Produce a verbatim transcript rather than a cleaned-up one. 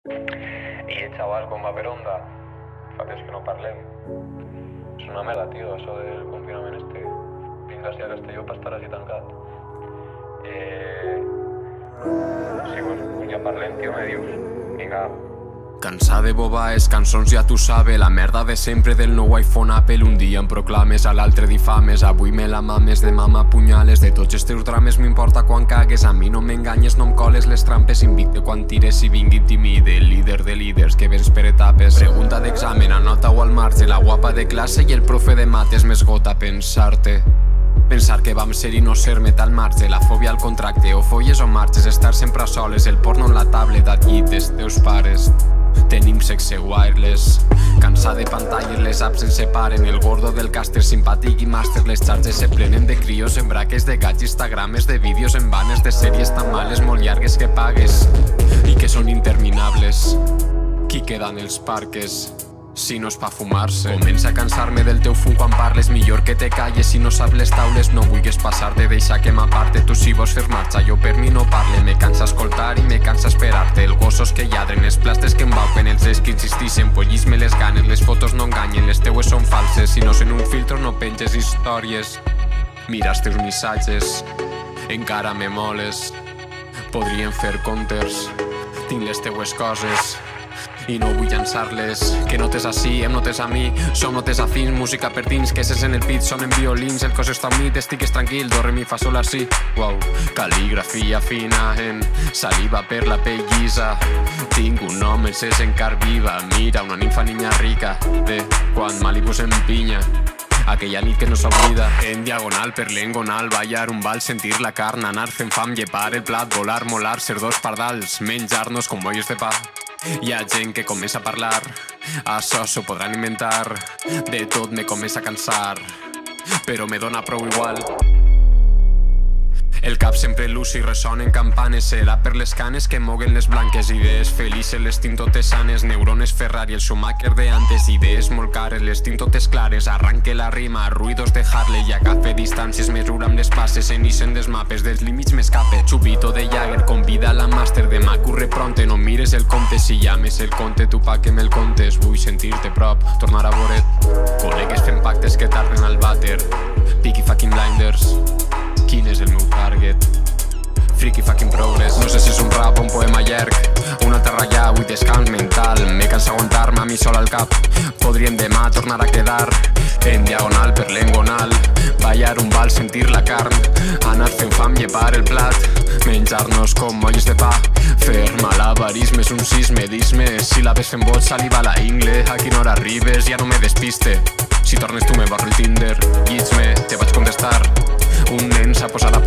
Y chaval, com va per onda? Fa temps que no parlem. És una merda, tio, això del confinament este. Vinc així a Castelló per estar així tancat. Eh... Sí, pues, pues ja parlem, tio, me dius. Vinga. Cansada de bobaes, cançons ja tu sabe, la merda de sempre del nou iPhone Apple. Un dia em proclames, a l'altre difames, avui me la mames, demà m'apunyales. De tots els teus drames m'importa quan cagues, a mi no m'enganyes, no em coles les trampes. Invicte quan tires i vingui timide, líder de líders que vens per etapes. Pregunta d'examen, anota o al marge, la guapa de classe i el profe de mates m'esgota pensar-te. Pensar que vam ser i no ser-me tal marge, la fòbia al contracte, o folles o marxes, estar sempre a soles, el porno en la tablet, al llit dels teus pares. Tenim sexe wireless, cansat de pantalles, les apps ens separen, el gordo del càster simpàtic i màster, les xarxes se plenen de crios en braques de gats, instagrames de vídeos en vanes de sèries tan males, molt llargues que pagues i que són interminables. Qui queda en els parques? Si no és pa fumar-se. Comença a cansar-me del teu fum quan parles, millor que te calles si no saps les taules. No vulguis passar-te, deixa que m'aparte. Tu si vols fer marxa, jo per mi no parle. Me cansa escoltar i me cansa esperar-te. Els gossos que lladren, els plastes que embauquen, els es que insistixen, pollis-me les ganes. Les fotos no enganyen, les teues són falses. Si no són un filtro no penges històries. Mira els teus missatges, encara me moles. Podríem fer counters, tinc les teues coses i no vull llançar-les. Que notes així, em notes a mi, som notes afins, música per dins, queses en el pit, sonen violins, el cos està unit, estigues tranquil, do, re, mi, fa, sol, la, si. Wow, cal·ligrafia fina en saliva per la pell llisa. Tinc un home, el ses encar viva, mira, una ninfa niña rica, de quan Malibu s'empinya. Aquella nit que no s'oblida, en diagonal per l'engonal, ballar un bal, sentir la carn, anar fent fam, llepar el plat, volar, molar, ser dos pardals, menjar-nos com bollos de pa. Hi ha gent que comença a parlar, això s'ho podran inventar, de tot me comença a cansar, però me dona prou igual. El cap sempre luci, ressonen campanes, serà per les canes que moguen les blanques. Idees felices, les tinc totes sanes, neurones Ferrari, el Schumacher de antes. Idees molt cares, les tinc totes clares, arranque la rima, ruïdos de Harley. I agafe distàncies, mesura amb les passes, en ixen dels mapes, dels límits m'escape. Chupito de Jagger, convida la màster, demà curre pronte, no mires el compte. Si llames el compte, tu pa que me'l contes, vull sentir-te prop, tornar a vore't. Col·legues fent pactes que tarden al vàter, Peaky fucking blinders. Quin és el meu target? Freaky fucking progress. No sé si és un rap o un poema llarg, un altre ratllar, avui descans mental. Me cansa aguantar-me a mi sol al cap. Podríem demà tornar a quedar en diagonal per l'engonal, ballar un bal, sentir la carn, anar fent fam, llepar el plat, menjar-nos com molles de pa, fer malabarismes, un sisme, dis-me síl·labes fent vot, saliva a la ingle. A quina hora arribes? Ja no me despiste. Si tornes tu me borro el Tinder, llits-me, te vaig contestar. Un nen s'ha posat a